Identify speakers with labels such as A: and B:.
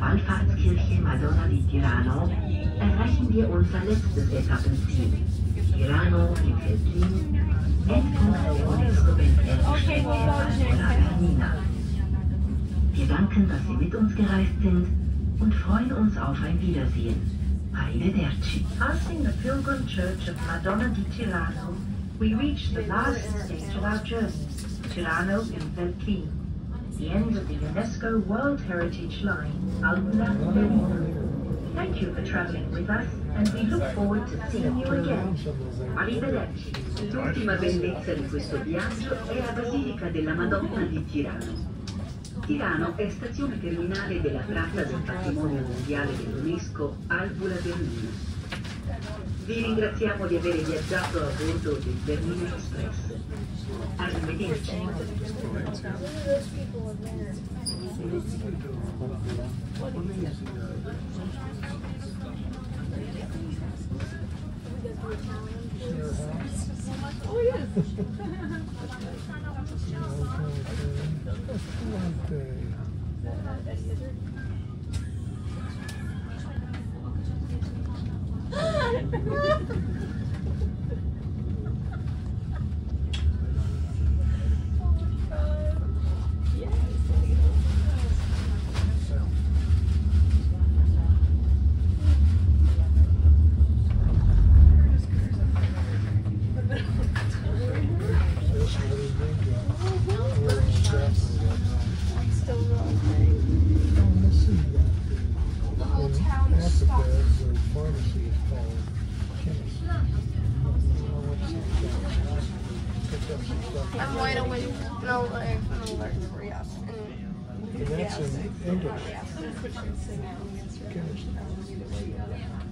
A: Wallfahrtskirche Madonna di Tirano erreichen wir unser letztes Etappenziel, Tirano im Veltlin, Endpunkt der UNESCO-Welterbestätte Bernina. Wir danken, dass Sie mit uns gereist sind und freuen uns auf ein Wiedersehen. Arrivederci. Passing the pilgrim church of Madonna di Tirano, we reach the last stage of our journey, Tirano in Veltlin, the end of the UNESCO World Heritage Line, Bernina. Thank you for traveling with us, and we look forward to seeing you again. Arrivederci. L'ultima bellezza di questo viaggio è la Basilica della Madonna di Tirano. Tirano è stazione terminale della tratta del patrimonio mondiale dell'UNESCO Bernina. Vi ringraziamo di aver viaggiato a bordo del Bernina Express. Arrivederci.
B: Oh, yes. I'm wide awake. No, I'm alert for you.
C: And that's in English.